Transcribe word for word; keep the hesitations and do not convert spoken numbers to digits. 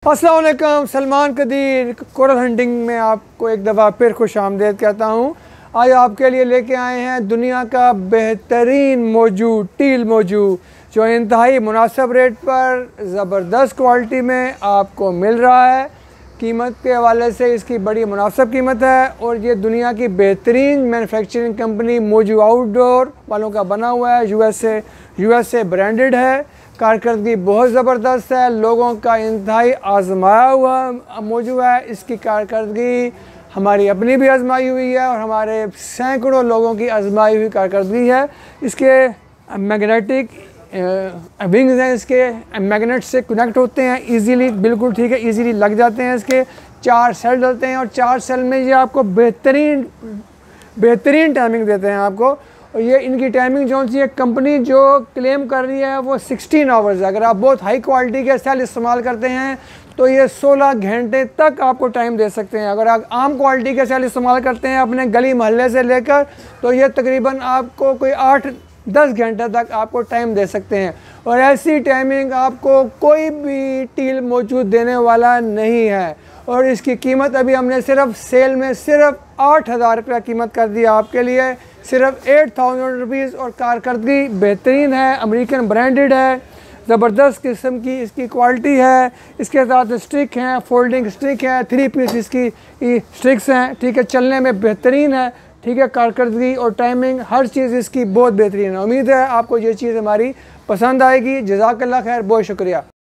अस्सलाम वालेकुम, Salman Qadeer coral hunting में आपको एक दफ़ा फिर खुश आमदेद कहता हूँ। आज आपके लिए लेके आए हैं दुनिया का बेहतरीन मौजूद टील मौजूद, जो इंतहाई मुनासिब रेट पर ज़बरदस्त क्वालिटी में आपको मिल रहा है। कीमत के हवाले से इसकी बड़ी मुनासिब कीमत है और ये दुनिया की बेहतरीन मैन्युफैक्चरिंग कंपनी मोजू आउटडोर वालों का बना हुआ है। यूएसए यूएसए ब्रांडेड है। कारकर्दगी बहुत ज़बरदस्त है, लोगों का इंतहाई आजमाया हुआ मौजू है। इसकी कारकर्दगी हमारी अपनी भी आजमाई हुई है और हमारे सैकड़ों लोगों की आजमाई हुई कारकर्दगी है। इसके मैग्नेटिक विंग्स हैं, इसके मैग्नेट से कनेक्ट होते हैं इजीली, बिल्कुल ठीक है, इजीली लग जाते हैं। इसके चार सेल डलते हैं और चार सेल में ये आपको बेहतरीन बेहतरीन टाइमिंग देते हैं आपको। और ये इनकी टाइमिंग जो सी है, कंपनी जो क्लेम कर रही है वो सिक्सटीन आवर्स है। अगर आप बहुत हाई क्वालिटी के सेल इस्तेमाल करते हैं तो ये सोलह घंटे तक आपको टाइम दे सकते हैं। अगर आप आम क्वालिटी के सेल इस्तेमाल करते हैं अपने गली मोहल्ले से लेकर, तो ये तकरीबन आपको कोई आठ दस घंटे तक आपको टाइम दे सकते हैं। और ऐसी टाइमिंग आपको कोई भी टील मौजूद देने वाला नहीं है। और इसकी कीमत अभी हमने सिर्फ सेल में सिर्फ आठ हज़ार रुपया कीमत कर दी आपके लिए, सिर्फ एट थाउजेंड रुपीज़। और कारकर्दगी बेहतरीन है, अमेरिकन ब्रांडेड है, ज़बरदस्त किस्म की इसकी क्वालिटी है। इसके साथ स्टिक हैं, फोल्डिंग स्टिक है, थ्री पीस इसकी स्टिक्स हैं, ठीक है, चलने में बेहतरीन है, ठीक है। कारकर्दगी और टाइमिंग हर चीज़ इसकी बहुत बेहतरीन है। उम्मीद है आपको ये चीज़ हमारी पसंद आएगी। जज़ाकल्लाह खैर, बहुत शुक्रिया।